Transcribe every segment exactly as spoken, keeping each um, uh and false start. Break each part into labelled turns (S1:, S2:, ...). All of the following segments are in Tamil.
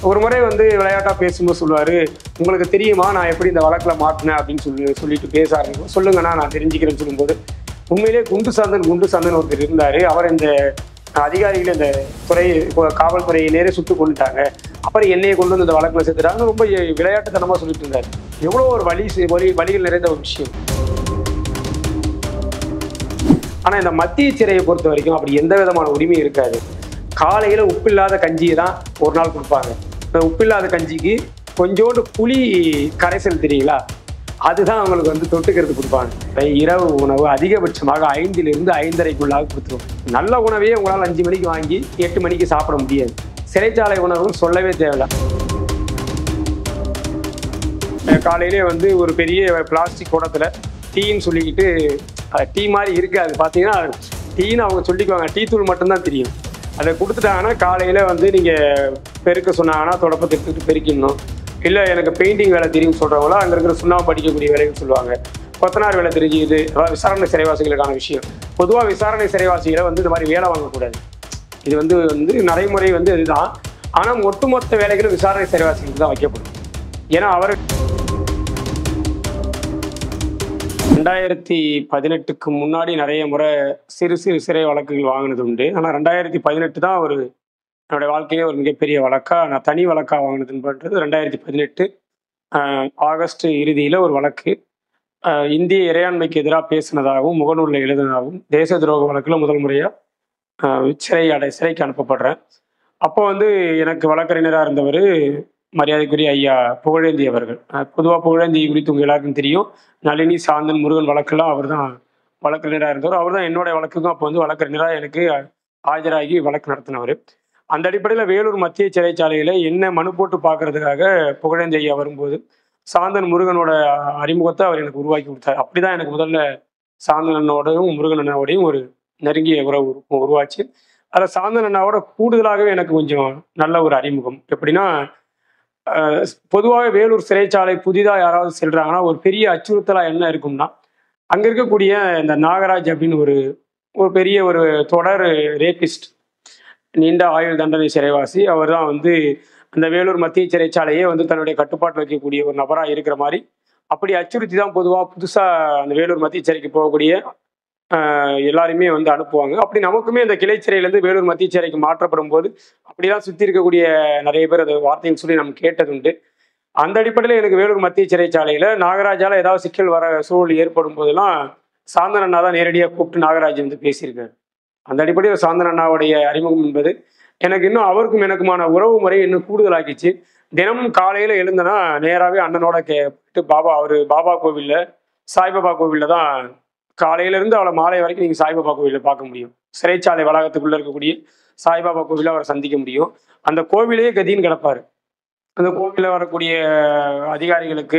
S1: ஒரு முறை வந்து விளையாட்டா பேசும்போது சொல்லுவாரு, உங்களுக்கு தெரியுமா நான் எப்படி இந்த வழக்குல மாட்டினேன் அப்படின்னு சொல்லி சொல்லிட்டு பேச ஆரம்பிக்கும். சொல்லுங்கண்ணா நான் தெரிஞ்சுக்கிறேன்னு சொல்லும்போது, உண்மையிலேயே குண்டு சாந்தன் குண்டு சாந்தன் ஒருத்தர் இருந்தாரு. அவர் இந்த அதிகாரிகள் இந்த துறை காவல்துறையை நேரே சுட்டு கொண்டுட்டாங்க. அப்புறம் என்னையை கொண்டு வந்து இந்த வழக்குல சேர்த்துட்டாங்க. ரொம்ப விளையாட்டுத்தனமா சொல்லிட்டு இருந்தாரு. எவ்வளோ ஒரு வழி வழி வழிகள் நிறைந்த ஒரு விஷயம். ஆனா இந்த மத்திய சிறையை பொறுத்த வரைக்கும் அப்படி எந்த விதமான உரிமையும் இருக்காது. காலையில உப்பில்லாத கஞ்சியை தான் ஒரு நாள் கொடுப்பாங்க. இந்த உப்பில்லாத கஞ்சிக்கு கொஞ்சோண்டு புளி கரைசல் தெரியுங்களா, அதுதான் அவங்களுக்கு வந்து தொட்டுக்கிறது கொடுப்பாங்க. இரவு உணவு அதிகபட்சமாக ஐந்திலிருந்து ஐந்தரைக்குள்ளாக கொடுத்துருவோம். நல்ல உணவையே உங்களால் அஞ்சு மணிக்கு வாங்கி எட்டு மணிக்கு சாப்பிட முடியாது. சிறைச்சாலை உணவுன்னு சொல்லவே தேவையில்ல. காலையிலே வந்து ஒரு பெரிய பிளாஸ்டிக் குடத்துல டீன்னு சொல்லிக்கிட்டு டீ மாதிரி இருக்காது. பார்த்தீங்கன்னா டீன்னு அவங்க சொல்லிக்குவாங்க, டீ தூள் மட்டும்தான் தெரியும். அதை கொடுத்துட்டாங்கன்னா காலையில் வந்து நீங்கள் பெருக்க சொன்னாங்கன்னா தொடப்பத்தை எடுத்துக்கிட்டு பெருக்கிடணும். இல்லை எனக்கு பெயிண்டிங் வேலை தெரியும்னு சொல்கிறவங்களோ அங்கே இருக்கிற சுண்ணாம்பு படிக்கக்கூடிய வேலைன்னு சொல்லுவாங்க. கொத்தனார் வேலை தெரிஞ்சுது. அதாவது விசாரணை சிறைவாசிகளுக்கான விஷயம். பொதுவாக விசாரணை சிறைவாசிகளை வந்து இந்த மாதிரி வேலை வாங்கக்கூடாது. இது வந்து வந்து நடைமுறை வந்து இதுதான். ஆனால் ஒட்டுமொத்த வேலைகளும் விசாரணை சிறைவாசிகளுக்கு தான் வைக்கப்படும். ஏன்னா அவர் ரெண்டாயிரத்தி பதினெட்டுக்கு முன்னாடி நிறைய முறை சிறு சிறு சிறை வழக்குகள் வாங்கினது உண்டு. ஆனால் ரெண்டாயிரத்தி பதினெட்டு தான் ஒரு என்னுடைய வாழ்க்கையிலே ஒரு மிகப்பெரிய வழக்கா நான் தனி வழக்கா வாங்கினதுன்றது ரெண்டாயிரத்தி பதினெட்டு ஆகஸ்ட் இறுதியில் ஒரு வழக்கு. இந்திய இறையாண்மைக்கு எதிராக பேசினதாகவும் முகநூலில் எழுதினதாகவும் தேச துரோக வழக்கில் முதல் முறையாக சிறை அடை சிறைக்கு அனுப்பப்படுறேன். அப்போ வந்து எனக்கு வழக்கறிஞராக இருந்தவர் மரியாதைக்குரிய ஐயா புகழேந்தி அவர்கள். பொதுவாக புகழேந்தி குறித்து உங்கள் எல்லாருக்கும் தெரியும். நளினி, சாந்தன், முருகன் வழக்கெல்லாம் அவர் தான் வழக்கறிஞராக இருந்தவர். அவர் தான் என்னுடைய வழக்குக்கும் அப்போ வந்து வழக்கறிஞராக எனக்கு ஆஜராகி வழக்கு நடத்தினவர். அந்த அடிப்படையில் வேலூர் மத்திய சிறைச்சாலையில் என்ன மனு போட்டு பார்க்கறதுக்காக புகழேந்தி ஐயா வரும்போது சாந்தன், முருகனோட அறிமுகத்தை அவர் எனக்கு உருவாக்கி கொடுத்தார். அப்படி தான் எனக்கு முதல்ல சாந்தன் அண்ணாவோடையும் முருகன் அண்ணாவோடையும் ஒரு நெருங்கிய உறவு உருவாச்சு. அதில் சாந்தன் அண்ணாவோட கூடுதலாகவே எனக்கு கொஞ்சம் நல்ல ஒரு அறிமுகம். எப்படின்னா, பொதுவாக வேலூர் சிறைச்சாலை புதிதாக யாராவது செல்றாங்கன்னா ஒரு பெரிய அச்சுறுத்தலாக என்ன இருக்கும்னா, அங்கே இருக்கக்கூடிய இந்த நாகராஜ் அப்படின்னு ஒரு ஒரு பெரிய ஒரு தொடர் ரேபிஸ்ட், நீண்ட ஆயுள் தண்டனை சிறைவாசி. அவர் தான் வந்து அந்த வேலூர் மத்திய சிறைச்சாலையே வந்து தன்னுடைய கட்டுப்பாட்டில் வைக்கக்கூடிய ஒரு நபராக இருக்கிற மாதிரி அப்படி அச்சுறுத்தி தான் பொதுவாக புதுசாக அந்த வேலூர் மத்திய சிறைக்கு போகக்கூடிய எல்லாருமே வந்து அனுப்புவாங்க. அப்படி நமக்குமே அந்த கிளை சிறையிலேருந்து வேலூர் மத்திய சிறைக்கு மாற்றப்படும் போது அப்படிலாம் சுற்றி இருக்கக்கூடிய நிறைய பேர் அது வார்த்தைன்னு சொல்லி நம்ம கேட்டது உண்டு. அந்த அடிப்படையில் எனக்கு வேலூர் மத்திய சிறைச்சாலையில் நாகராஜால் ஏதாவது சிக்கல் வர சூழல் ஏற்படும் போதெல்லாம் சாந்தன் அண்ணா தான் நேரடியாக கூப்பிட்டு நாகராஜ் வந்து பேசியிருக்காரு. அந்த அடிப்படையில் சாந்தன் அண்ணாவுடைய அறிமுகம் என்பது எனக்கு இன்னும் அவருக்கும் எனக்குமான உறவு முறையை இன்னும் கூடுதலாக்கிச்சு. தினமும் காலையில் எழுந்தனா நேராகவே அண்ணனோட கேட்டு பாபா அவர் பாபா கோவிலில் சாய்பாபா கோவிலில் தான் காலையிலேருந்து அவளை மாலை வரைக்கும் நீங்கள் சாய்பாபா கோவிலில் பார்க்க முடியும். சிறைச்சாலை வளாகத்துக்குள்ளே இருக்கக்கூடிய சாய்பாபா கோவிலில் அவரை சந்திக்க முடியும். அந்த கோவிலே கதின்னு கிடப்பார். அந்த கோவிலில் வரக்கூடிய அதிகாரிகளுக்கு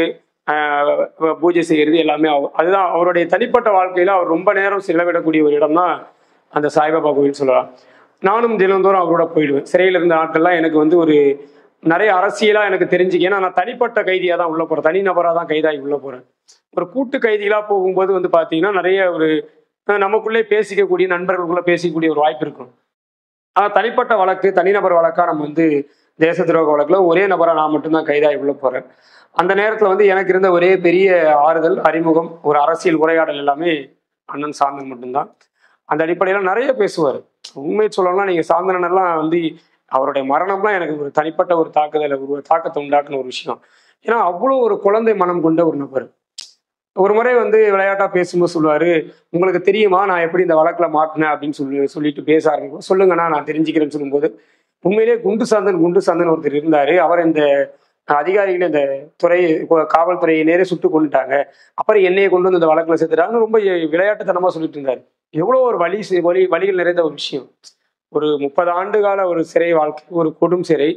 S1: பூஜை செய்கிறது எல்லாமே அதுதான் அவருடைய தனிப்பட்ட வாழ்க்கையில் அவர் ரொம்ப நேரம் செலவிடக்கூடிய ஒரு இடம் தான் அந்த சாய்பாபா கோவில் சொல்லலாம். நானும் தினந்தோறும் அவரோட போயிடுவேன். சிறையில் இருந்த நாட்கள்லாம் எனக்கு வந்து ஒரு நிறைய அரசியலாக எனக்கு தெரிஞ்சுக்க, ஏன்னா நான் தனிப்பட்ட கைதியாக தான் உள்ளே போகிறேன், தனி நபராக தான் கைதாகி உள்ளே போகிறேன். ஒரு கூட்டு கைதிகளாக போகும்போது வந்து பார்த்தீங்கன்னா நிறைய ஒரு நமக்குள்ளே பேசிக்கக்கூடிய நண்பர்களுக்குள்ளே பேசிக்கக்கூடிய ஒரு வாய்ப்பு இருக்கும். ஆனால் தனிப்பட்ட வழக்கு தனிநபர் வழக்காக நம்ம வந்து தேச துரோக வழக்கில் ஒரே நபராக நான் மட்டும்தான் கைதாகி உள்ளே போகிறேன். அந்த நேரத்தில் வந்து எனக்கு இருந்த ஒரே பெரிய ஆறுதல், அறிமுகம், ஒரு அரசியல் உரையாடல் எல்லாமே அண்ணன் சாந்தன் மட்டும்தான். அந்த அடிப்படையில் நிறைய பேசுவார். உண்மையை சொல்லணும்னா நீங்கள் சாந்தனெல்லாம் வந்து அவருடைய மரணம்லாம் எனக்கு ஒரு தனிப்பட்ட ஒரு தாக்குதலை ஒரு தாக்கத்தை உண்டாக்குன ஒரு விஷயம். ஏன்னா அவ்வளோ ஒரு குழந்தை மனம் கொண்ட ஒரு நபர். ஒரு முறை வந்து விளையாட்டா பேசும்போது சொல்லுவாரு, உங்களுக்கு தெரியுமா நான் எப்படி இந்த வழக்குல மாட்டினேன் அப்படின்னு சொல்லி சொல்லிட்டு பேச ஆரம்பிக்கும். சொல்லுங்கண்ணா நான் தெரிஞ்சுக்கிறேன்னு சொல்லும்போது, உண்மையிலேயே குண்டு சாந்தன் குண்டு சாந்தன் ஒருத்தர் இருந்தாரு. அவர் இந்த அதிகாரிகள் இந்த துறை காவல்துறையை நேரே சுட்டு கொண்டுட்டாங்க. அப்புறம் என்னையை கொண்டு வந்து இந்த வழக்குல சேர்த்துட்டாங்க. ரொம்ப விளையாட்டுத்தனமா சொல்லிட்டு இருந்தாரு. எவ்வளோ ஒரு வழி வழி வழிகள் நிறைந்த ஒரு விஷயம். ஒரு முப்பது ஆண்டு கால ஒரு சிறை வாழ்க்கை, ஒரு கொடும் சிறை,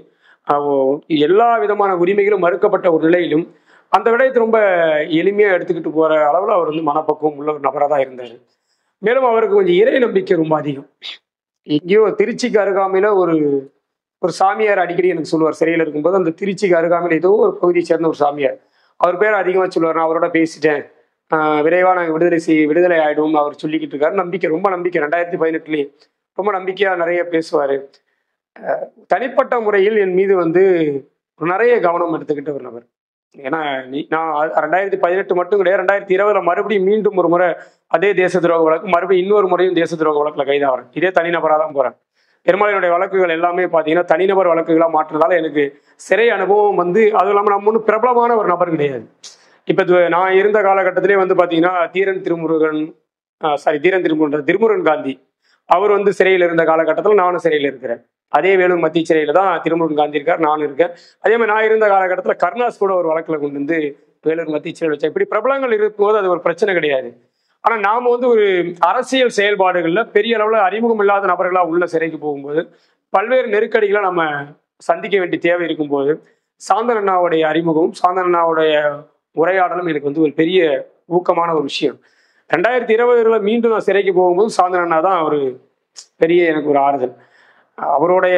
S1: எல்லா விதமான உரிமைகளும் மறுக்கப்பட்ட ஒரு நிலையிலும் அந்த விடயத்தை ரொம்ப எளிமையாக எடுத்துக்கிட்டு போகிற அளவில் அவர் வந்து மனப்பக்குவம் உள்ள ஒரு நபராக தான் இருந்தார். மேலும் அவருக்கு கொஞ்சம் இறை நம்பிக்கை ரொம்ப அதிகம். எங்கேயோ திருச்சிக்கு அருகாமையில் ஒரு ஒரு சாமியார் அடிக்கடி எனக்கு சொல்லுவார். சிறையில் இருக்கும்போது அந்த திருச்சிக்கு அருகாமையில் ஏதோ ஒரு பகுதியை சேர்ந்த ஒரு சாமியார், அவர் பேர் அதிகமாக சொல்லுவார். நான் அவரோட பேசிட்டேன், விரைவாக நாங்கள் விடுதலை செய் விடுதலை ஆகிடுவோம் அவர் சொல்லிக்கிட்டு இருக்காரு. நம்பிக்கை, ரொம்ப நம்பிக்கை. ரெண்டாயிரத்தி பதினெட்டுலேயே ரொம்ப நம்பிக்கையாக நிறைய பேசுவார். தனிப்பட்ட முறையில் என் மீது வந்து நிறைய கவனம் எடுத்துக்கிட்ட ஒரு நபர். ஏன்னா நீ நான் ரெண்டாயிரத்தி பதினெட்டு மட்டும் கிடையாது, ரெண்டாயிரத்தி இருபதுல மறுபடியும் மீண்டும் ஒரு முறை அதே தேச துரோக வழக்கு, மறுபடியும் இன்னொரு முறையும் தேச துரோக வழக்குல கைதாகிறேன். இதே தனிநபராக தான் போறேன். பெரும்பாலும் வழக்குகள் எல்லாமே பார்த்தீங்கன்னா தனிநபர் வழக்குகளாக மாற்றுறதால எனக்கு சிறை அனுபவம் வந்து, அதுவும் இல்லாமல் நம்ம ஒன்றும் பிரபலமான ஒரு நபர் கிடையாது. இப்போ நான் இருந்த காலகட்டத்திலே வந்து பார்த்தீங்கன்னா தீரன் திருமுருகன் சாரி தீரன் திருமுருகன் திருமுருகன் காந்தி அவர் வந்து சிறையில் இருந்த காலகட்டத்தில் நானும் சிறையில் இருக்கிறேன். அதே வேலூர் மத்திய சிறையில் தான் திருமுருகன் காந்தி இருக்கார், நானும் இருக்கேன். அதே மாதிரி நான் இருந்த காலகட்டத்தில் கருணாஸ் கூட ஒரு வழக்கில் கொண்டு வந்து வேலூர் மத்திய சிறையில் வச்சா. இப்படி பிரபலங்கள் இருக்கும்போது அது ஒரு பிரச்சனை கிடையாது. ஆனால் நாம் வந்து ஒரு அரசியல் செயல்பாடுகளில் பெரிய அளவில் அறிமுகம் இல்லாத நபர்களாக உள்ள சிறைக்கு போகும்போது பல்வேறு நெருக்கடிகளை நம்ம சந்திக்க வேண்டிய தேவை இருக்கும்போது சாந்தன் அண்ணாவுடைய அறிமுகமும் சாந்தன் அண்ணாவுடைய உரையாடலும் எனக்கு வந்து ஒரு பெரிய ஊக்கமான ஒரு விஷயம். ரெண்டாயிரத்தி இருபதுல மீண்டும் நான் சிறைக்கு போகும்போது சாந்தன் அண்ணா தான் ஒரு பெரிய எனக்கு ஒரு ஆறுதல். அவருடைய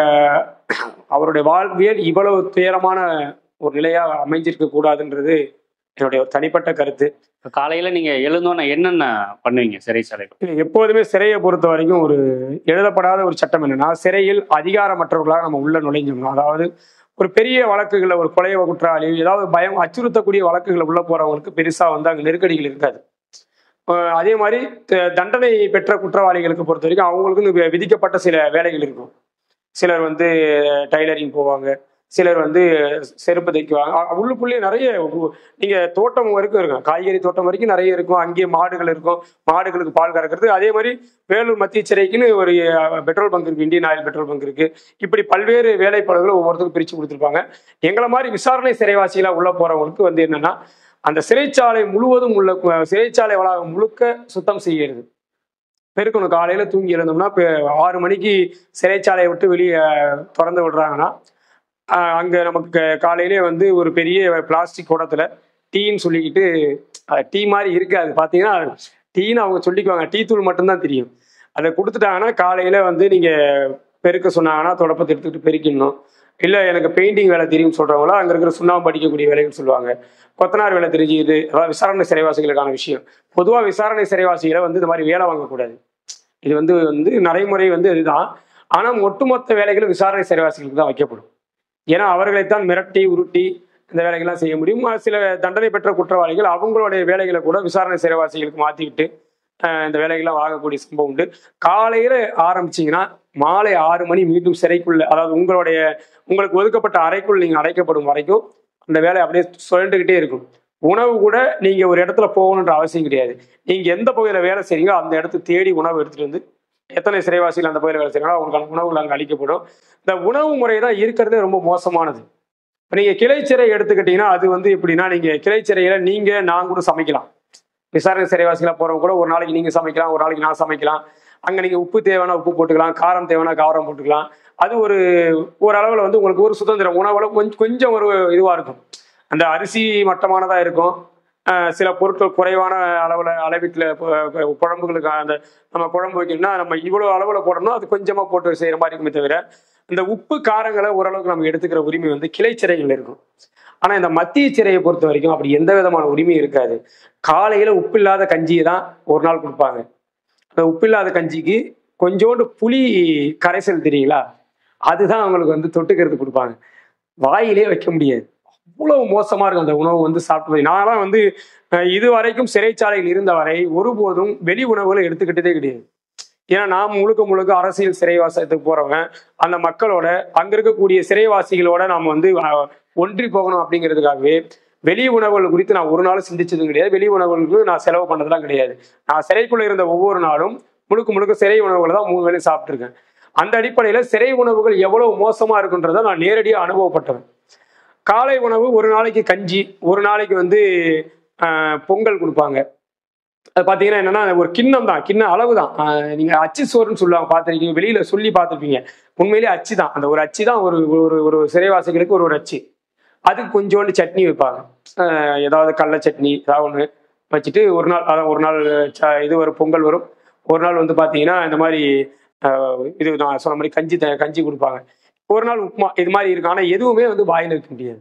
S1: அவருடைய வாழ்வியல் இவ்வளவு துயரமான ஒரு நிலையாக அமைஞ்சிருக்க கூடாதுன்றது என்னுடைய தனிப்பட்ட கருத்து.
S2: காலையில நீங்க எழுந்தோன்னா என்னென்ன பண்ணுவீங்க சிறைச்சாலைகள்?
S1: எப்போதுமே சிறையை பொறுத்த வரைக்கும் ஒரு எழுதப்படாத ஒரு சட்டம் என்னன்னா, சிறையில் அதிகாரமற்றவர்களாக நம்ம உள்ள நுழைஞ்சோம்னா, அதாவது ஒரு பெரிய வழக்குகளை ஒரு கொலை குற்றாளி ஏதாவது பயம் அச்சுறுத்தக்கூடிய வழக்குகளை உள்ள போறவங்களுக்கு பெருசா வந்து அங்கே நெருக்கடிகள் இருக்காது. அதே மாதிரி தண்டனை பெற்ற குற்றவாளிகளுக்கு பொறுத்த வரைக்கும் அவங்களுக்கு விதிக்கப்பட்ட சில வேலைகள் இருக்கும். சிலர் வந்து டைலரிங் போவாங்க, சிலர் வந்து செருப்பு தைக்குவாங்க. உள்ளுக்குள்ளேயே நிறைய நீங்க தோட்டம் வரைக்கும் இருக்கும், காய்கறி தோட்டம் வரைக்கும் நிறைய இருக்கும். அங்கேயே மாடுகள் இருக்கும், மாடுகளுக்கு பால் கறக்கிறது. அதே மாதிரி வேலூர் மத்திய சிறைக்குன்னு ஒரு பெட்ரோல் பங்க் இருக்கு, இந்தியன் ஆயில் பெட்ரோல் பங்க் இருக்கு. இப்படி பல்வேறு வேலைப்பாடுகளை ஒவ்வொருத்தருக்கும் பிரிச்சு கொடுத்துருப்பாங்க. எங்களை மாதிரி விசாரணை சிறைவாசிகளா உள்ள போறவங்களுக்கு வந்து என்னன்னா, அந்த சிறைச்சாலை முழுவதும் உள்ள சிறைச்சாலை வளாகம் முழுக்க சுத்தம் செய்கிறது, பெருக்கணும். காலையில தூங்கி எழுந்தோம்னா இப்போ ஆறு மணிக்கு சிறைச்சாலையை விட்டு வெளியே திறந்து விடுறாங்கன்னா அங்கே நமக்கு காலையிலே வந்து ஒரு பெரிய பிளாஸ்டிக் குடத்துல டீன்னு சொல்லிக்கிட்டு, டீ மாதிரி இருக்காது பார்த்தீங்கன்னா, டீன்னு அவங்க சொல்லிக்குவாங்க, டீ தூள் மட்டும்தான் தெரியும். அதை கொடுத்துட்டாங்கன்னா காலையில வந்து நீங்கள் பெருக்க சொன்னாங்கன்னா தொடப்பத்தை எடுத்துக்கிட்டு பெருக்கிடணும். இல்லை எனக்கு பெயிண்டிங் வேலை தெரியும்னு சொல்கிறவங்களா அங்கே இருக்கிற சுண்ணாம்பு படிக்கக்கூடிய வேலைகள் சொல்லுவாங்க. கொத்தனார் வேலை தெரிஞ்சுது, அதாவது விசாரணை சிறைவாசிகளுக்கான விஷயம். பொதுவாக விசாரணை சிறைவாசிகளை வந்து இந்த மாதிரி வேலை வாங்கக்கூடாது. இது வந்து வந்து நடைமுறை வந்து இதுதான். ஆனால் ஒட்டுமொத்த வேலைகளும் விசாரணை சிறைவாசிகளுக்கு தான் வைக்கப்படும். ஏன்னா அவர்களைத்தான் மிரட்டி உருட்டி இந்த வேலைகள்லாம் செய்ய முடியும். சில தண்டனை பெற்ற குற்றவாளிகள் அவங்களுடைய வேலைகளை கூட விசாரணை சிறைவாசிகளுக்கு மாற்றிக்கிட்டு இந்த வேலைகள்லாம் வாங்கக்கூடிய சம்பவம் உண்டு. காலையில் ஆரம்பிச்சிங்கன்னா மாலை ஆறு மணி மீண்டும் சிறைக்குள்ள, அதாவது உங்களுடைய உங்களுக்கு ஒதுக்கப்பட்ட அறைக்குள் நீங்கள் அடைக்கப்படும் வரைக்கும் அந்த வேலை அப்படியே சுழண்டுக்கிட்டே இருக்கும். உணவு கூட நீங்கள் ஒரு இடத்துல போகணுன்ற அவசியம் கிடையாது. நீங்கள் எந்த பகுதியில் வேலை செய்றீங்களோ அந்த இடத்த தேடி உணவு எடுத்துகிட்டு வந்து, எத்தனை சிறைவாசிகள் அந்த பகுதியில் வேலை செய்யறாங்களோ அவங்களுக்கான உணவுகள் அங்கே அளிக்கப்படும். இந்த உணவு முறை தான் இருக்கிறதே ரொம்ப மோசமானது. இப்போ நீங்கள் கிளைச்சிறை எடுத்துக்கிட்டீங்கன்னா அது வந்து எப்படின்னா, நீங்கள் கிளைச்சிறையில் நீங்கள் நான் கூட சமைக்கலாம். விசாரணை சிறைவாசிகளாக போகிறவங்க கூட ஒரு நாளைக்கு நீங்கள் சமைக்கலாம், ஒரு நாளைக்கு நான் சமைக்கலாம். அங்கே நீங்கள் உப்பு தேவைன்னா உப்பு போட்டுக்கலாம், காரம் தேவைன்னா காரம் போட்டுக்கலாம். அது ஒரு ஒரு அளவில் வந்து உங்களுக்கு ஒரு சுதந்திரம். உணவுல கொஞ்சம் கொஞ்சம் ஒரு இதுவாக இருக்கும். அந்த அரிசி மட்டமானதாக இருக்கும், சில பொருட்கள் குறைவான அளவில் அளவீட்டில் குழம்புகளுக்கு அந்த நம்ம குழம்பு வைக்கணும்னா நம்ம இவ்வளோ அளவில் போடணும், அது கொஞ்சமாக போட்டு செய்கிற மாதிரி இருக்குமே தவிர இந்த உப்பு காரங்களை ஓரளவுக்கு நம்ம எடுத்துக்கிற உரிமை வந்து கிளை சிறைகள் இருக்கும். ஆனால் இந்த மத்திய சிறையை பொறுத்த வரைக்கும் அப்படி எந்த விதமான உரிமையும் இருக்காது. காலையில் உப்பு இல்லாத கஞ்சியை தான் ஒரு நாள் கொடுப்பாங்க. அந்த உப்பு இல்லாத கஞ்சிக்கு கொஞ்சோண்டு புளி கரைசல் தெரியுங்களா, அதுதான் அவங்களுக்கு வந்து தொட்டுக்கிறது கொடுப்பாங்க. வாயிலே வைக்க முடியாது, அவ்வளவு மோசமா இருக்கும் அந்த உணவு வந்து சாப்பிட்டு. நான்லாம் வந்து இது வரைக்கும் சிறைச்சாலையில் இருந்த வரை ஒருபோதும் வெளி உணவுகளை எடுத்துக்கிட்டதே கிடையாது. ஏன்னா நாம் முழுக்க முழுக்க அரசியல் சிறைவாசத்துக்கு போறவங்க, அந்த மக்களோட அங்க இருக்கக்கூடிய சிறைவாசிகளோட நாம் வந்து ஒன்றி போகணும் அப்படிங்கிறதுக்காகவே வெளி உணவுகள் குறித்து நான் ஒரு நாளும் சிந்திச்சதும் கிடையாது. வெளி உணவுகளுக்கு நான் செலவு பண்ணதெல்லாம் கிடையாது. நான் சிறைக்குள்ள இருந்த ஒவ்வொரு நாளும் முழுக்க முழுக்க சிறை உணவுகளை தான் மூணு வேளையும் சாப்பிட்டுருக்கேன். அந்த அடிப்படையில சிறை உணவுகள் எவ்வளவு மோசமா இருக்குன்றதை நான் நேரடியாக அனுபவப்பட்டவன். காலை உணவு ஒரு நாளைக்கு கஞ்சி, ஒரு நாளைக்கு வந்து பொங்கல் கொடுப்பாங்க. அது பார்த்தீங்கன்னா என்னன்னா ஒரு கிண்ணம் தான், கிண்ண அளவு தான். நீங்கள் அச்சு சோறுன்னு சொல்லுவாங்க, பார்த்துருக்கீங்க, வெளியில சொல்லி பார்த்துருப்பீங்க. உண்மையிலேயே அச்சு தான். அந்த ஒரு அச்சு தான் ஒரு ஒரு ஒரு சிறைவாசிகளுக்கு ஒரு ஒரு அச்சு. அதுக்கு கொஞ்சோண்டு சட்னி வைப்பாங்க, ஏதாவது கடலை சட்னி ஏதாவது ஒன்று வச்சுட்டு ஒரு நாள் அதான் ஒரு நாள் இது ஒரு பொங்கல் வரும். ஒரு நாள் வந்து பார்த்தீங்கன்னா இந்த மாதிரி இது நான் சொன்ன மாதிரி கஞ்சி கஞ்சி கொடுப்பாங்க. ஒரு நாள் உப்புமா, இது மாதிரி இருக்கும். ஆனால் எதுவுமே வந்து வாயில் வைக்க முடியாது.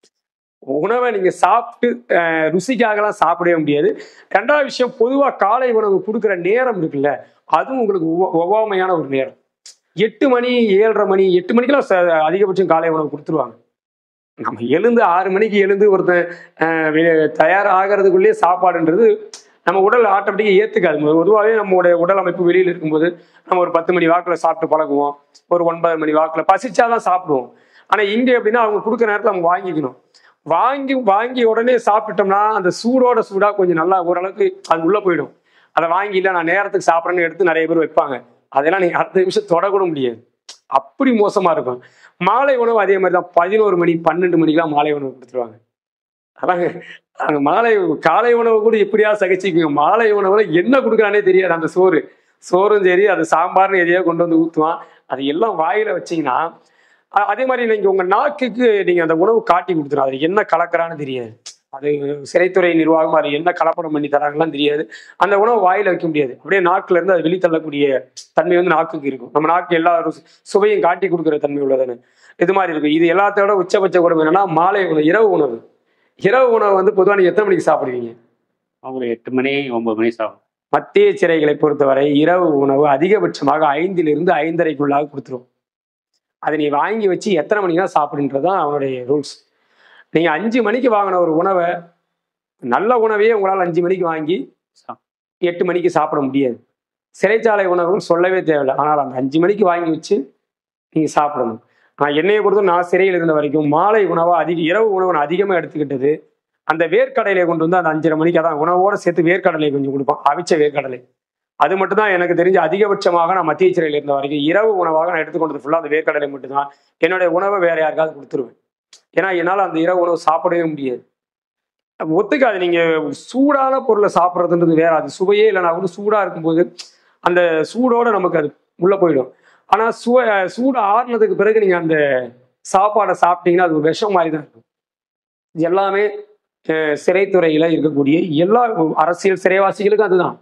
S1: உணவை நீங்க சாப்பிட்டு ருசிக்காகலாம் சாப்பிடவே முடியாது. ரெண்டாவது விஷயம், பொதுவாக காலை உணவு கொடுக்குற நேரம் இருக்குல்ல, அதுவும் உங்களுக்கு ஒவ்வாமையான ஒரு நேரம். எட்டு மணி ஏழரை மணி எட்டு மணிக்கெல்லாம் ச- அதிகபட்சம் காலை உணவு கொடுத்துருவாங்க. நம்ம எழுந்து ஆறு மணிக்கு எழுந்து ஒருத்தன் அஹ், வே- தயார் ஆகிறதுக்குள்ளேயே சாப்பாடுன்றது நம்ம உடல் ஆட்டோமேட்டிக்காக ஏற்றுக்காது. பொதுவாகவே நம்மளுடைய உடல் அமைப்பு வெளியில் இருக்கும்போது நம்ம ஒரு பத்து மணி வாக்கில் சாப்பிட்டு பழகுவோம். ஒரு ஒன்பது மணி வாக்கில் பசிச்சாதான் சாப்பிடுவோம். ஆனால் இங்கே எப்படின்னா அவங்க கொடுக்குற நேரத்தில் நம்ம வாங்கிக்கணும். வாங்கி வாங்கி உடனே சாப்பிட்டோம்னா அந்த சூடோட சூடா கொஞ்சம் நல்லா ஓரளவுக்கு அது உள்ள போயிடும். அதை வாங்கி இல்லை நான் நேரத்துக்கு சாப்பிட்றேன்னு எடுத்து நிறைய பேர் வைப்பாங்க. அதெல்லாம் நீங்க அடுத்த நிமிஷம் தொடக்கூட முடியாது. அப்படி மோசமா இருக்கும். மாலை உணவு அதே மாதிரி தான். பதினோரு மணி பன்னெண்டு மணிக்கெல்லாம் மாலை உணவு கொடுத்துருவாங்க. அதாங்க அந்த மாலை காலை உணவு கூட எப்படியா சகிச்சுக்குங்க. மாலை உணவுல என்ன கொடுக்குறானே தெரியாது. அந்த சோறு சோறும் சரி அது சாம்பார்னு எதையோ கொண்டு வந்து ஊற்றுவான். அது எல்லாம் வாயில வச்சீங்கன்னா அ- அதே மாதிரி நீங்க உங்க நாக்குக்கு நீங்க அந்த உணவு காட்டி கொடுத்துரும். அது என்ன கலக்குறான்னு தெரியாது. அது சிறைத்துறை நிர்வாகம் அது என்ன கலப்படம் பண்ணி தராங்கலாம் தெரியாது. அந்த உணவு வாயில வைக்க முடியாது. அப்படியே நாக்குல இருந்து அது வெளித்தள்ளக்கூடிய தன்மை வந்து நாக்குக்கு இருக்கும். நம்ம நாக்கு எல்லா ருசி- சுவையும் காட்டி கொடுக்குற தன்மை உள்ளதானே. இது மாதிரி இருக்கும். இது எல்லாத்தோட உச்சபட்ச குணம் என்னன்னா மாலை உணவு, இரவு உணவு. இரவு உணவு வந்து பொதுவாக நீங்க எத்தனை மணிக்கு சாப்பிடுவீங்க?
S2: அவங்க எட்டு மணி ஒன்பது மணி சாப்பிடும்.
S1: மத்திய சிறைகளை பொறுத்தவரை இரவு உணவு அதிகபட்சமாக ஐந்திலிருந்து ஐந்தரைக்குள்ளாக கொடுத்துரும். அதை நீ வாங்கி வச்சு எத்தனை மணிக்கு தான் சாப்பிடுன்றது தான் அவனுடைய ரூல்ஸ். நீங்க அஞ்சு மணிக்கு வாங்கின ஒரு உணவை நல்ல உணவையே உங்களால் அஞ்சு மணிக்கு வாங்கி
S2: சா-
S1: எட்டு மணிக்கு சாப்பிட முடியாது. சிறைச்சாலை உணவுகள் சொல்லவே தேவையில்லை. ஆனால் அந்த அஞ்சு மணிக்கு வாங்கி வச்சு நீங்க சாப்பிடணும். ஆனால் என்னையை பொறுத்த நான் சிறையில் இருந்த வரைக்கும் மாலை உணவை அதிக இரவு உணவை நான் அதிகமாக எடுத்துக்கிட்டது அந்த வேர்க்கடலையை கொண்டு வந்து அந்த அஞ்சரை மணிக்கு அதான் உணவோட சேர்த்து வேர்க்கடலை கொஞ்சம் கொடுப்பான். அவிச்ச வேர்க்கடலை. அது மட்டும் தான் எனக்கு தெரிஞ்சு அதிகபட்சமாக நான் மத்திய சிறையில் இருந்த வரைக்கும் இரவு உணவாக நான் எடுத்துக்கொண்டது ஃபுல்லாக அந்த வேர்க்கடலை மட்டும்தான். என்னுடைய உணவை வேற யாருக்காவது கொடுத்துருவேன். ஏன்னா என்னால் அந்த இரவு உணவு சாப்பிடவே முடியாது. ஒத்துக்காது. நீங்க சூடான பொருளை சாப்பிட்றதுன்றது வேற. அது சுவையே இல்லைனா கூட சூடா இருக்கும்போது அந்த சூடோட நமக்கு அது உள்ள போயிடும். ஆனா சுவை சூடு ஆறுனதுக்கு பிறகு நீங்க அந்த சாப்பாடை சாப்பிட்டீங்கன்னா அது ஒரு விஷம் மாதிரி தான் இருக்கும். இது எல்லாமே அஹ், சிறைத்துறையில இருக்கக்கூடிய எல்லா அரசியல் சிறைவாசிகளுக்கும் அதுதான்.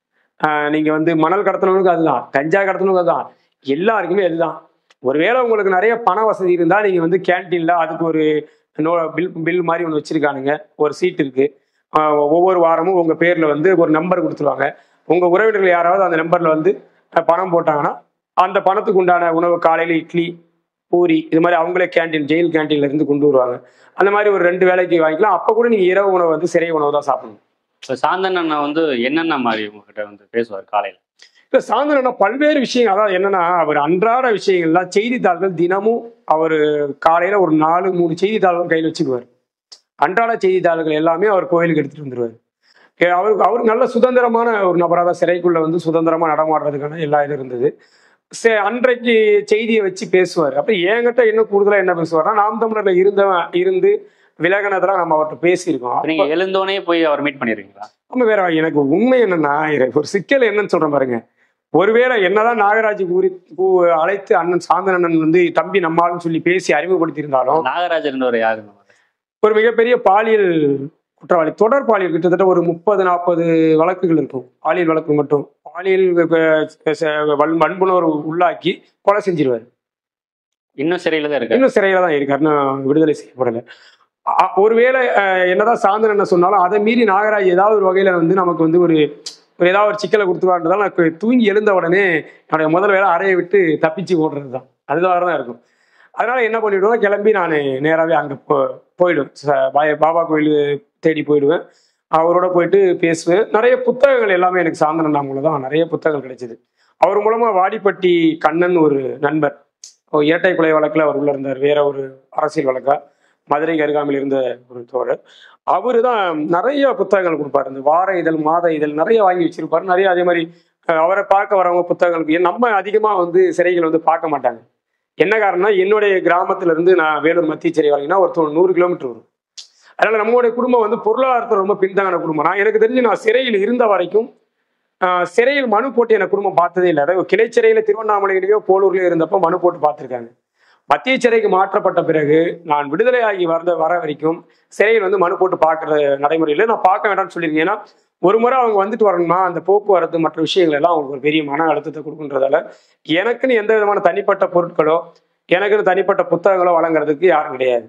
S1: ஆஹ் நீங்க வந்து மணல் கடத்தினவங்களுக்கு அதுதான், கஞ்சா கடத்தினவங்களுக்கு அதுதான், எல்லாருக்குமே அதுதான். ஒருவேளை உங்களுக்கு நிறைய பண வசதி இருந்தா நீங்க வந்து கேன்டீன்ல அதுக்கு ஒரு நோ பில் பில் மாதிரி ஒன்று வச்சிருக்கானுங்க. ஒரு சீட் இருக்கு. ஆஹ் ஒவ்வொரு வாரமும் உங்க பேர்ல வந்து ஒரு நம்பர் கொடுத்துருவாங்க. உங்க உறவினர்கள் யாராவது அந்த நம்பர்ல வந்து அஹ், பணம் போட்டாங்கன்னா அந்த பணத்துக்கு உண்டான உணவு காலையில இட்லி பூரி இது மாதிரி அவங்களே கேன்டீன் ஜெயில் கேன்டீன்ல இருந்து கொண்டு வருவாங்க. அந்த மாதிரி ஒரு ரெண்டு வேலைக்கு வாங்கிக்கலாம். அப்ப கூட நீங்க இரவு உணவு வந்து சிறை உணவு தான் சாப்பிடணும்.
S2: இப்போ சாந்தன் அண்ணா வந்து என்னென்ன மாதிரி உங்ககிட்ட வந்து பேசுவார் காலையில்?
S1: இல்ல சாயந்தரம்னா பல்வேறு விஷயங்கள். அதாவது என்னன்னா அவர் அன்றாட விஷயங்கள்லாம் செய்தித்தாள்கள் தினமும் அவர் காலையில ஒரு நாலு மூணு செய்தித்தாள்கள் கையில் வச்சுக்குவார். அன்றாட செய்தித்தாள்கள் எல்லாமே அவர் கோயிலுக்கு எடுத்துட்டு வந்துருவார். ஏ- அவருக்கு அவருக்கு நல்ல சுதந்திரமான ஒரு நபராக தான் சிறைக்குள்ள வந்து சுதந்திரமா நடமாடுறதுக்கான எல்லா இது இருந்தது. சே- அன்றைக்கு செய்தியை வச்சு பேசுவார். அப்ப என்கிட்ட என்ன கூடுதலா என்ன பேசுவார்னா நாம் தமிழர்ல இருந்தவன் இருந்து விலகினதெல்லாம் நம்ம அவர்கிட்ட பேசியிருக்கோம்.
S2: இப்ப நீங்க எழுந்தோடனே போய் அவர் மீட் பண்ணிடுறீங்களா?
S1: நம்ம வேற எனக்கு உண்மை என்னன்னா எனக்கு ஒரு சிக்கல் என்னன்னு சொல்றேன் பாருங்க. ஒருவேளை என்னதான் நாகராஜ் கூறி கூ- அழைத்து அண்ணன் சாந்தன் அண்ணன் வந்து தம்பி நம்மாலும் சொல்லி பேசி அறிமுகப்படுத்தி இருந்தாலும்
S2: நாகராஜர் யாருங்க?
S1: ஒரு மிகப்பெரிய பாலியல் குற்றவாளி, தொடர் பாலியல் கிட்டத்தட்ட ஒரு முப்பது நாற்பது வழக்குகள் இருக்கும். பாலியல் வழக்கு மட்டும் பாலியல் அஹ், ச- வன்- வன்புணர்வு உள்ளாக்கி கொலை செஞ்சிருவாரு.
S2: இன்னும் சிறையில தான் இருக்காரு.
S1: இன்னும் சிறையில தான் இருக்காரு. இன்னும் விடுதலை செய்யப்படலை. அ- ஒருவேளை அஹ், என்னதான் சாந்தன் என்ன சொன்னாலும் அதை மீறி நாகராஜ் ஏதாவது ஒரு வகையில வந்து நமக்கு வந்து ஒரு ஒரு ஏதாவது ஒரு சிக்கலை கொடுத்துருவான்றதால நான் கு- தூங்கி எழுந்த உடனே என்னுடைய முதல் வேலை அறையை விட்டு தப்பிச்சு ஓடுறது தான். அதுதான் தான் இருக்கும். அதனால என்ன பண்ணிவிடுவேன், கிளம்பி நான் நேராகவே அங்கே போ போயிடுவேன். ச- பாய- பாபா கோயில் தேடி போயிடுவேன். அவரோட போயிட்டு பேசுவேன். நிறைய புத்தகங்கள் எல்லாமே எனக்கு சாந்தன் அண்ணா மூலம் தான் நிறைய புத்தகங்கள் கிடைச்சிது. அவர் மூலமா வாடிப்பட்டி கண்ணன் ஒரு நண்பர், ஒரு இரட்டை கொலை வழக்கில் அவர் உள்ள இருந்தார். வேற ஒரு அரசியல் வழக்கா மதுரைக்கு அருகாமையில் இருந்த ஒரு தோழர். அவரு தான் நிறைய புத்தகங்கள் கொடுப்பாரு. இந்த வார இதழ் மாத இதழ் நிறைய வாங்கி வச்சிருப்பாரு. நிறைய அதே மாதிரி அஹ், அவரை பார்க்க வரவங்க புத்தகங்களுக்கு ஏன் நம்ம அதிகமா வந்து சிறைகள் வந்து பார்க்க மாட்டாங்க. என்ன காரணம்னா என்னுடைய கிராமத்துல இருந்து நான் வேலூர் மத்திய சிறை வரைக்கும்னா ஒரு தொ- நூறு கிலோமீட்டர் வரும். அதனால நம்மளுடைய குடும்பம் வந்து பொருளாதாரத்தில் ரொம்ப பின்தங்கின குடும்பம். நான் எனக்கு தெரிஞ்சு நான் சிறையில் இருந்த வரைக்கும் ஆஹ், சிறையில் மனு போட்டு எனக்கு குடும்பம் பார்த்ததே இல்லை. அதாவது கிளை சிறையில திருவண்ணாமலையிலேயோ போலூர்லயோ இருந்தப்போ மனு போட்டு பார்த்துருக்காங்க. மத்திய சிறைக்கு மாற்றப்பட்ட பிறகு நான் விடுதலையாகி வந்த வர வரைக்கும் சிறையில் வந்து மனு போட்டு பார்க்குற நடைமுறையில் நான் பார்க்க வேண்டாம்னு சொல்லியிருக்கேன். ஏன்னா ஒரு முறை அவங்க வந்துட்டு வரணும்னா அந்த போக்குவரத்து மற்ற விஷயங்கள் எல்லாம் அவங்களுக்கு ஒரு பெரிய மன அழுத்தத்தை கொடுக்குன்றதால எனக்குன்னு எந்த விதமான தனிப்பட்ட பொருட்களோ எனக்குன்னு தனிப்பட்ட புத்தகங்களோ வழங்குறதுக்கு யாரும் கிடையாது.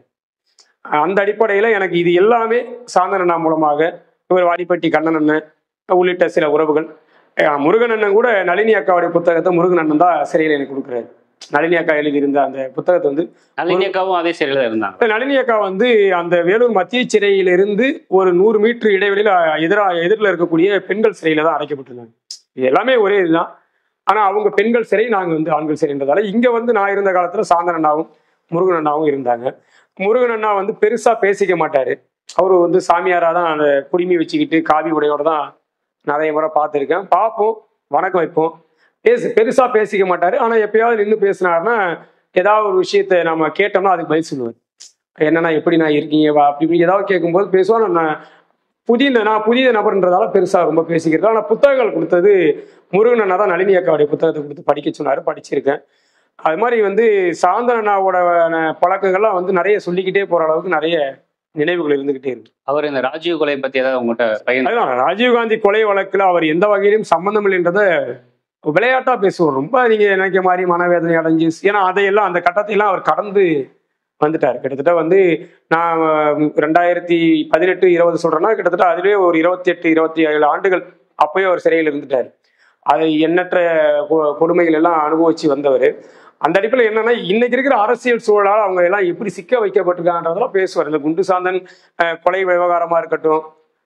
S1: அந்த அடிப்படையில் எனக்கு இது எல்லாமே சாந்தன் அண்ணா மூலமாக இவர் வாடிப்பட்டி கண்ணன் அண்ணன் உள்ளிட்ட சில உறவுகள் அஹ் முருகன் அண்ணன் கூட நளினி அக்காவுடைய புத்தகத்தை முருகன் அண்ணன் தான் சிறையில் எனக்கு கொடுக்குறாரு. நளினி அக்கா எழுதியிருந்த அந்த புத்தகத்தை வந்து
S2: நளினி அக்காவும் அதே சிறையில் தான் இருந்தாங்க.
S1: நளினி அக்கா வந்து அந்த வேலூர் மத்திய சிறையிலிருந்து ஒரு நூறு மீட்டர் இடைவெளியில் எதிராக எதிரில் இருக்கக்கூடிய பெண்கள் சிறையில தான் அடைக்கப்பட்டிருந்தாங்க. இது எல்லாமே ஒரே இதுதான். ஆனா அவங்க பெண்கள் சிறை, நாங்க வந்து ஆண்கள் சிறைன்றதால இங்க வந்து நான் இருந்த காலத்துல சாந்தன் அண்ணாவும் முருகன் அண்ணாவும் இருந்தாங்க. முருகன் அண்ணா வந்து பெருசா பேசிக்க மாட்டாரு. அவரு வந்து சாமியாரா தான் அந்த குடுமி வச்சுக்கிட்டு காவி உடையோட தான் நிறைய முறை பார்த்துருக்கேன். பார்ப்போம், வணக்கம் வைப்போம், பேசு பெருசா பேசிக்க மாட்டாரு. ஆனா எப்பயாவது நின்று பேசினாருன்னா ஏதாவது ஒரு விஷயத்த நம்ம கேட்டோம்னா அதுக்கு பதில் சொல்லுவார். என்னன்னா எப்படி நான் இருக்கீங்க வா அப்படி இப்படி ஏதாவது கேட்கும்போது பேசுவோம். நான் புதிய நான் புதிய நபர்ன்றதால பெருசா ரொம்ப பேசிக்கிறது. ஆனா புத்தகங்கள் கொடுத்தது முருகன் அண்ணா தான். நளினி அக்காவுடைய புத்தகத்தை கொடுத்து படிக்க சொன்னாரு, படிச்சிருக்கேன். அது மாதிரி வந்து சாந்தன் அண்ணாவோட பழக்கங்கள்லாம் வந்து நிறைய சொல்லிக்கிட்டே போற அளவுக்கு நிறைய நினைவுகள் இருந்துகிட்டே இருக்கு.
S2: அவர் இந்த ராஜீவ் கொலை பத்தி ஏதாவது உங்கள்கிட்ட பையன்?
S1: அதுதான், ராஜீவ்காந்தி கொலை வழக்குல அவர் எந்த வகையிலும் சம்பந்தம் இல்லைன்றத விளையாட்டா பேசுவோம். ரொம்ப நீங்க நினைக்க மாதிரி மனவேதனை அடைஞ்சு, ஏன்னா அதையெல்லாம் அந்த கட்டத்தையெல்லாம் அவர் கடந்து வந்துட்டார். கிட்டத்தட்ட வந்து நான் ரெண்டாயிரத்தி பதினெட்டு இருபது சொல்றேன்னா கிட்டத்தட்ட அதுலேயே ஒரு இருபத்தி எட்டு இருபத்தி ஏழு ஆண்டுகள் அப்பயே அவர் சிறையில் இருந்துட்டார். அது எண்ணற்ற கொடுமைகள் எல்லாம் அனுபவிச்சு வந்தவர். அந்த அடிப்படையில் என்னன்னா இன்னைக்கு இருக்கிற அரசியல் சூழலால் அவங்க எல்லாம் எப்படி சிக்க வைக்கப்பட்டிருக்காங்கன்றதெல்லாம் பேசுவார். இந்த குண்டு சாந்தன் கொலை விவகாரமா இருக்கட்டும்,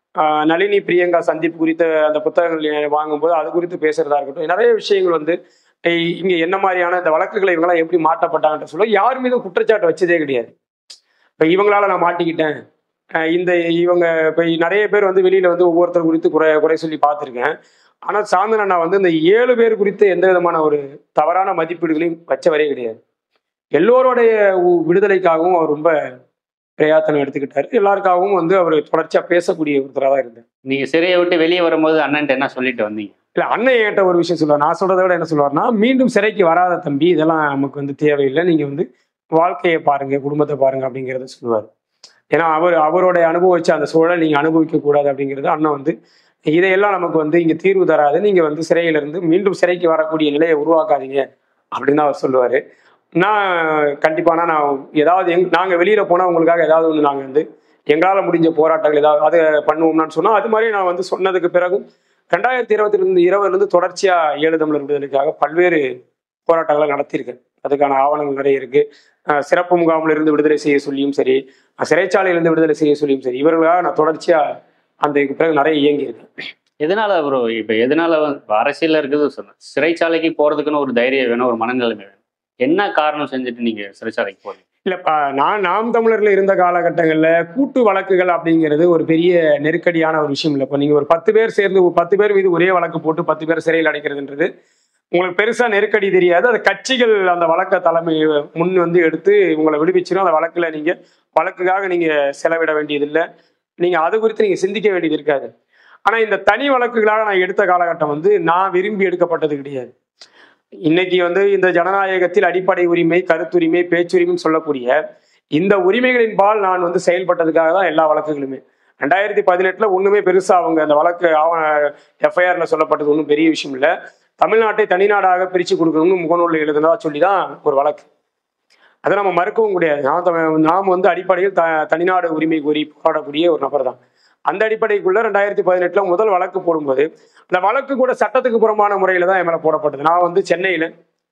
S1: நளினி பிரியங்கா சந்திப்பு குறித்த அந்த புத்தகங்கள் வாங்கும்போது அது குறித்து பேசுறதா இருக்கட்டும், நிறைய விஷயங்கள் வந்து இங்க என்ன மாதிரியான இந்த வழக்குகளை இவங்கெல்லாம் எப்படி மாட்டப்பட்டாங்கன்ற சொல்ல யார் மீதும் குற்றச்சாட்டு வச்சதே கிடையாது. இப்ப இவங்களால நான் மாட்டிக்கிட்டேன், இந்த இவங்க இப்ப நிறைய பேர் வந்து வெளியில வந்து ஒவ்வொருத்தர் குறித்து குறை குறை சொல்லி பார்த்துருக்கேன். ஆனா சாந்தன் அண்ணா வந்து இந்த ஏழு பேர் குறித்து எந்த விதமான ஒரு தவறான மதிப்பீடுகளையும் வச்சவரே கிடையாது. எல்லோருடைய விடுதலைக்காகவும் அவர் ரொம்ப பிரயாத்தனம் எடுத்துக்கிட்டாரு. எல்லாருக்காகவும் வந்து அவர் தொடர்ச்சியா பேசக்கூடிய ஒருத்தராக தான் இருந்தார்.
S2: நீங்க சிறையை விட்டு வெளியே வரும்போது அண்ணன் என்ன சொல்லிட்டு வந்தீங்க?
S1: இல்ல, அண்ணன் என்கிட்ட ஒரு விஷயம் சொல்லுவார். நான் சொல்றதை விட என்ன சொல்லுவார்னா, மீண்டும் சிறைக்கு வராத தம்பி, இதெல்லாம் நமக்கு வந்து தேவையில்லை, நீங்க வந்து வாழ்க்கையை பாருங்க, குடும்பத்தை பாருங்க அப்படிங்கிறத சொல்லுவார். ஏன்னா அவர் அவருடைய அனுபவிச்ச அந்த சூழலை நீங்க அனுபவிக்க கூடாது அப்படிங்கிறது அண்ணன் வந்து இதையெல்லாம் நமக்கு வந்து இங்க தீர்வு தராது, நீங்க வந்து சிறையில இருந்து மீண்டும் சிறைக்கு வரக்கூடிய நிலையை உருவாக்காதீங்க அப்படின்னு அவர் சொல்லுவாரு. நான் கண்டிப்பானா நான் ஏதாவது எங் நாங்க வெளியில போனா உங்களுக்காக ஏதாவது ஒண்ணு நாங்க வந்து எங்களால முடிஞ்ச போராட்டங்கள் ஏதாவது அதை பண்ணுவோம்னான்னு சொன்னா, அது மாதிரி நான் வந்து சொன்னதுக்கு பிறகும் ரெண்டாயிரத்தி இருபத்தி ரெண்டு இருபதுல இருந்து தொடர்ச்சியா ஏழு தமிழர் விடுதலைக்காக பல்வேறு போராட்டங்களை நடத்தியிருக்கேன். அதுக்கான ஆவணங்கள் நிறைய இருக்கு. சிறப்பு முகாமில் இருந்து விடுதலை செய்ய சொல்லியும் சரி, சிறைச்சாலையிலிருந்து விடுதலை செய்ய சொல்லியும் சரி, இவர்களாக நான் தொடர்ச்சியா அந்த பிறகு நிறைய இயங்கி இருக்கேன்.
S2: எதனால ப்ரோ இப்ப எதனால அரசியல்ல இருக்குது சொன்ன சிறைச்சாலைக்கு போறதுக்குன்னு ஒரு தைரியம் வேணும், ஒரு மனநிலைமை வேணும். என்ன காரணம் செஞ்சுட்டு நீங்க சிறைச்சாலைக்கு போறீங்க?
S1: இல்லப்பா, நான் நாம் தமிழர்ல இருந்த காலகட்டங்கள்ல கூட்டு வழக்குகள் அப்படிங்கிறது ஒரு பெரிய நெருக்கடியான ஒரு விஷயம் இல்லை. இப்போ நீங்க ஒரு பத்து பேர் சேர்ந்து பத்து பேர் மீது ஒரே வழக்கு போட்டு பத்து பேர் சிறையில் அடைக்கிறதுன்றது உங்களுக்கு பெருசா நெருக்கடி தெரியாது. அது கட்சிகள் அந்த வழக்க தலைமை முன் வந்து எடுத்து உங்களை விடுவிச்சிடும். அந்த வழக்குல நீங்க வழக்குக்காக நீங்க செலவிட வேண்டியதில்லை, நீங்க அது குறித்து நீங்க சிந்திக்க வேண்டியது இருக்காது. ஆனா இந்த தனி வழக்குகளாக நான் எடுத்த காலகட்டம் வந்து நான் விரும்பி எடுக்கப்பட்டது கிடையாது. இன்னைக்கு வந்து இந்த ஜனநாயகத்தில் அடிப்படை உரிமை, கருத்துரிமை, பேச்சுரிமைன்னு சொல்லக்கூடிய இந்த உரிமைகளின் பால் நான் வந்து செயல்பட்டதுக்காக தான் எல்லா வழக்குகளுமே. ரெண்டாயிரத்தி பதினெட்டுல ஒண்ணுமே பெருசா அவங்க அந்த வழக்கு எஃப்ஐஆர்ல சொல்லப்பட்டது ஒன்றும் பெரிய விஷயம் இல்லை. தமிழ்நாட்டை தனிநாடாக பிரிச்சு கொடுக்கணும்னு முகநூலில் எழுதுனதா சொல்லிதான் ஒரு வழக்கு. அதை நம்ம மறுக்கவும் முடியாது. நாம் நாம் வந்து அடிப்படையில் த தனிநாடு உரிமை கோரி போராடக்கூடிய ஒரு நபர் தான். அந்த அடிப்படைக்குள்ள ரெண்டாயிரத்தி பதினெட்டுல முதல் வழக்கு போடும்போது அந்த வழக்கு கூட சட்டத்துக்கு புறம்பான முறையில தான் என் மேல போடப்பட்டது. நான் வந்து சென்னையில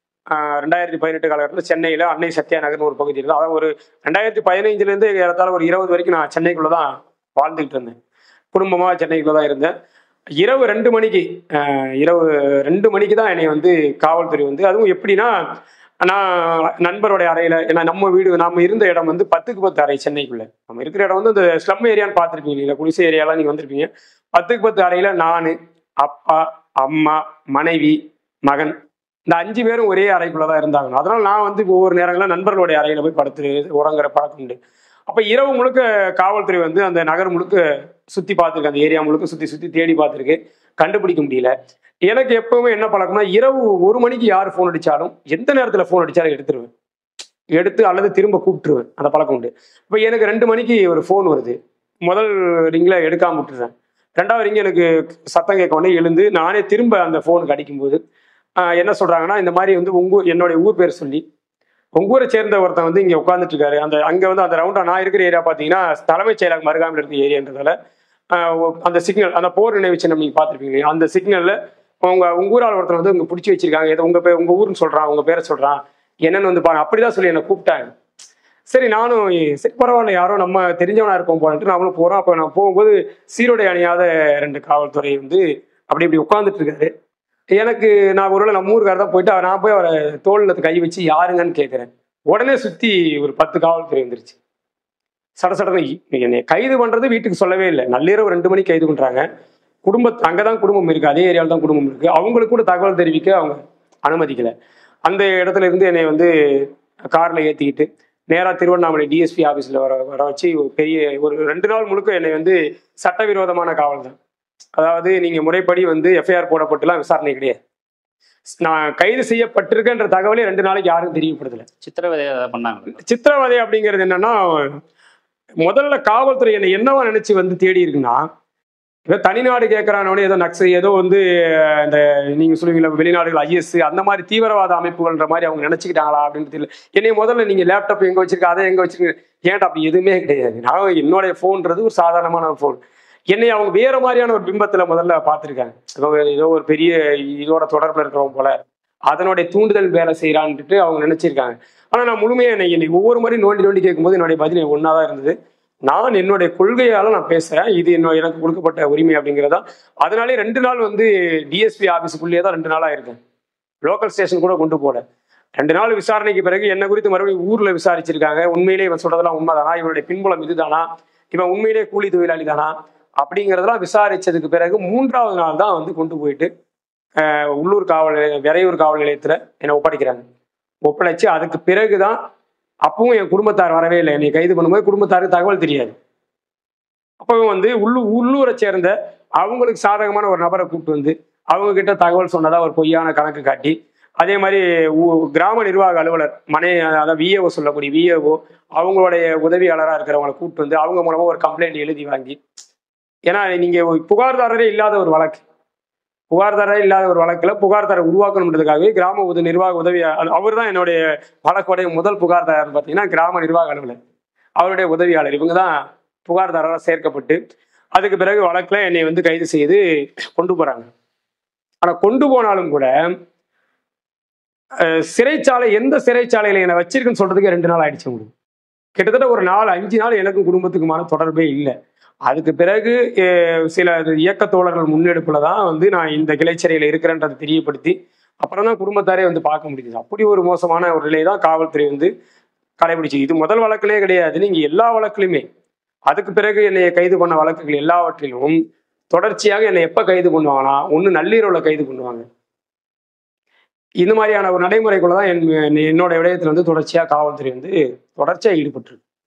S1: ஆஹ் ரெண்டாயிரத்தி பதினெட்டு காலகட்டத்தில் சென்னையில அன்னை சத்யா நகர்னு ஒரு பகுதி இருந்தது. அதாவது ஒரு ரெண்டாயிரத்தி பதினைஞ்சுல இருந்து ஏறத்தாழ ஒரு இருபது வரைக்கும் நான் சென்னைக்குள்ளதான் வாழ்ந்துகிட்டு இருந்தேன். குடும்பமா சென்னைக்குள்ளதான் இருந்தேன். இரவு ரெண்டு மணிக்கு ஆஹ் இரவு ரெண்டு மணிக்கு தான் என்னை வந்து காவல்துறை வந்து, அதுவும் எப்படின்னா நான் நண்பருடைய அறையில, ஏன்னா நம்ம வீடு நாம இருந்த இடம் வந்து பத்துக்கு பத்து அறை. சென்னைக்குள்ள நம்ம இருக்கிற இடம் வந்து இந்த ஸ்லம் ஏரியான்னு பார்த்துருப்பீங்க, இல்லை குடிசை ஏரியாலாம் நீங்க வந்திருப்பீங்க. பத்துக்கு பத்து அறையில நானு, அப்பா, அம்மா, மனைவி, மகன், இந்த அஞ்சு பேரும் ஒரே அறைக்குள்ளதான் இருந்தாங்க. அதனால நான் வந்து ஒவ்வொரு நேரங்களில் நண்பர்களுடைய அறையில போய் படுத்து உறங்குற பழக்கம் உண்டு. அப்ப இரவு முழுக்க காவல்துறை வந்து அந்த நகர் முழுக்க சுத்தி பார்த்துருக்கு, அந்த ஏரியா முழுக்க சுத்தி சுத்தி தேடி பார்த்துருக்கு, கண்டுபிடிக்க முடியல. எனக்கு எப்பவுமே என்ன பழக்கம்னா, இரவு ஒரு மணிக்கு யார் ஃபோன் அடிச்சாலும் எந்த நேரத்துல ஃபோன் அடிச்சாலும் எடுத்துருவேன், எடுத்து அல்லது திரும்ப கூப்பிட்டுருவேன். அந்த பழக்கம் உண்டு. இப்போ எனக்கு ரெண்டு மணிக்கு ஒரு ஃபோன் வருது. முதல் ரிங்கில் எடுக்காம விட்டுருவேன். ரெண்டாவது ரிங்கு எனக்கு சத்தம் கேட்க உடனே எழுந்து நானே திரும்ப அந்த ஃபோனுக்கு அடிக்கும்போது என்ன சொல்றாங்கன்னா, இந்த மாதிரி வந்து உங்க என்னுடைய ஊர் பேர் சொல்லி, உங்க ஊரை சேர்ந்த ஒருத்தன் வந்து இங்க உட்காந்துட்டு இருக்காரு. அந்த அங்க வந்து அந்த ரவுண்டா நான் இருக்கிற ஏரியா பாத்தீங்கன்னா தலைமைச் செயலகம் அருகாமையில் இருக்க ஏரியான்றதால அந்த சிக்னல், அந்த போர் நினைவு சின்னம் நீங்க பார்த்துருப்பீங்க, அந்த சிக்னல்ல உங்க உங்க ஊரால் ஒருத்தர் வந்து உங்க பிடிச்சி வச்சிருக்காங்க, ஏதோ உங்க பேர் உங்க ஊர்னு சொல்றான், உங்க பேரை சொல்றான், என்னன்னு வந்து பாருங்க அப்படிதான் சொல்லி என்னை கூப்பிட்டாங்க. சரி நானும் சரி பரவாயில்ல யாரோ நம்ம தெரிஞ்சவனா இருப்போம் போலன்ட்டு நாமளும் போறோம். அப்ப நான் போகும்போது சீருடை அணியாத ரெண்டு காவல்துறை வந்து அப்படி இப்படி உட்கார்ந்துட்டு இருக்காரு. எனக்கு நான் ஒருவேளை நம்ம ஊருக்காரர் தான் போயிட்டு நான் போய் அவரை தோல்ல கை வச்சு யாருங்கன்னு கேட்கிறேன். உடனே சுத்தி ஒரு பத்து காவல்துறை வந்துருச்சு. சட சடன்னு என்னை கைது பண்றது வீட்டுக்கு சொல்லவே இல்லை. நள்ளிரவு ரெண்டு மணிக்கு கைது பண்றாங்க. குடும்ப அங்கதான் குடும்பம் இருக்கு, அதே ஏரியாவில் தான் குடும்பம் இருக்கு. அவங்களுக்கு கூட தகவல் தெரிவிக்க அவங்க அனுமதிக்கல. அந்த இடத்துல இருந்து என்னை வந்து கார்ல ஏத்திக்கிட்டு நேரா திருவண்ணாமலை டிஎஸ்பி ஆபீஸ்ல வர வர வச்சு ஒரு பெரிய ஒரு ரெண்டு நாள் முழுக்க என்னை வந்து சட்டவிரோதமான காவல் தான். அதாவது நீங்க முறைப்படி வந்து எஃப்ஐஆர் போடப்பட்டுலாம் விசாரணை கிடையாது. நான் கைது செய்யப்பட்டிருக்கேன்ற தகவலே ரெண்டு நாளைக்கு யாருக்கும் தெரியப்படுத்தல.
S2: சித்திரவதை ஏதாவது பண்ணாங்க?
S1: சித்திரவதை அப்படிங்கிறது என்னன்னா, முதல்ல காவல்துறை என்னை என்னவா நினைச்சு வந்து தேடி இருக்குன்னா, ஏதோ தனிநாடு கேட்கறானோட ஏதோ நக்ஸு ஏதோ வந்து இந்த நீங்க சொல்லுவீங்களா வெளிநாடுகள் ஐஎஸ் அந்த மாதிரி தீவிரவாத அமைப்புகள்ன்ற மாதிரி அவங்க நினைச்சுக்கிட்டாங்களா அப்படின்னு தெரியல. என்னை முதல்ல நீங்க லேப்டாப் எங்க வச்சிருக்க அதை எங்க வச்சிருக்க ஏன்டா அப்படி எதுவுமே கிடையாது. நான் என்னுடைய போன்றது ஒரு சாதாரணமான ஒரு போன். என்னை அவங்க வேற மாதிரியான ஒரு பிம்பத்துல முதல்ல பார்த்துருக்காங்க. ஏதோ ஒரு பெரிய இதோட தொடர்புல இருக்கிறவங்க போல அதனுடைய தூண்டுதல் வேலை செய்யறான்ட்டு அவங்க நினைச்சிருக்காங்க. ஆனா நான் முழுமையா என்னை என்னை ஒவ்வொரு முறையும் நோண்டி நோண்டி கேட்கும்போது என்னுடைய பதில் ஒன்னாதான் இருந்தது. நான் என்னுடைய கொள்கையால நான் பேசுறேன், இது என்னோட எனக்கு கொடுக்கப்பட்ட உரிமை அப்படிங்கிறதா. அதனாலே ரெண்டு நாள் வந்து டிஎஸ்பி ஆபீஸுக்குள்ளேயே தான் ரெண்டு நாளா இருக்கேன். லோக்கல் ஸ்டேஷன் கூட கொண்டு போல. ரெண்டு நாள் விசாரணைக்கு பிறகு என்ன குறித்து மறுபடியும் ஊர்ல விசாரிச்சிருக்காங்க. உண்மையிலே இவன் சொல்றதெல்லாம் உண்மைதானா, இவனுடைய பின்புலம் இதுதானா, இவன் உண்மையிலே கூலி தொழிலாளி தானா அப்படிங்கிறதெல்லாம் விசாரிச்சதுக்கு பிறகு மூன்றாவது நாள் தான் வந்து கொண்டு போயிட்டு உள்ளூர் காவல் நிலையம் விரையூர் காவல் நிலையத்துல என்னை ஒப்படைக்கிறாங்க. ஒப்படைச்சு அதுக்கு பிறகுதான் அப்பவும் என் குடும்பத்தார் வரவே இல்லை. என்னை கைது பண்ணும்போது குடும்பத்தாருக்கு தகவல் தெரியாது. அப்பவும் வந்து உள்ளூ உள்ளூரை சேர்ந்த அவங்களுக்கு சாதகமான ஒரு நபரை கூப்பிட்டு வந்து அவங்க கிட்ட தகவல் சொன்னதா ஒரு பொய்யான கணக்கு காட்டி, அதே மாதிரி கிராம நிர்வாக அலுவலர் மனை அதாவது விஏஓ சொல்லக்கூடிய விஏஓ அவங்களுடைய உதவியாளராக இருக்கிறவங்களை கூப்பிட்டு வந்து அவங்க மூலமா ஒரு கம்ப்ளைண்ட் எழுதி வாங்கி, ஏன்னா நீங்க புகார்தாரரே இல்லாத ஒரு வழக்கு புகார்தாரே இல்லாத ஒரு வழக்குல புகார்தாரர் உருவாக்கணுன்றதுக்காகவே கிராம உத நிர்வாக உதவி அவர் தான் என்னுடைய வழக்குடைய முதல் புகார்தாரர் பார்த்தீங்கன்னா கிராம நிர்வாக அலுவலர், அவருடைய உதவியாளர். இவங்க தான் புகார்தாரராக சேர்க்கப்பட்டு அதுக்கு பிறகு வழக்குல என்னை வந்து கைது செய்து கொண்டு போறாங்க. ஆனா கொண்டு போனாலும் கூட சிறைச்சாலை எந்த சிறைச்சாலையில என்னை வச்சிருக்குன்னு சொல்றதுக்கு ரெண்டு நாள் ஆயிடுச்சு. உங்களுக்கு கிட்டத்தட்ட ஒரு நாலு அஞ்சு நாள் எனக்கும் குடும்பத்துக்குமான தொடர்பே இல்லை. அதுக்கு பிறகு சில இயக்க தோழர்கள் முன்னெடுப்புல தான் வந்து நான் இந்த கிளைச்சிறையில இருக்கிறேன்றதை தெரியப்படுத்தி அப்புறம் தான் குடும்பத்தாரே வந்து பார்க்க முடியுது. அப்படி ஒரு மோசமான ஒரு நிலை தான் காவல்துறை வந்து கடைபிடிச்சு. இது முதல் வழக்கிலே கிடையாது, நீங்க எல்லா வழக்குலையுமே அதுக்கு பிறகு என்னை கைது பண்ண வழக்குகள் எல்லாவற்றிலும் தொடர்ச்சியாக என்னை எப்ப கைது பண்ணுவாங்கன்னா ஒண்ணு நள்ளிரவுல கைது பண்ணுவாங்க. இந்த மாதிரியான ஒரு நடைமுறைக்குள்ளதான் என் என்னோட விடயத்துல வந்து தொடர்ச்சியா காவல்துறை வந்து தொடர்ச்சியா ஈடுபட்டு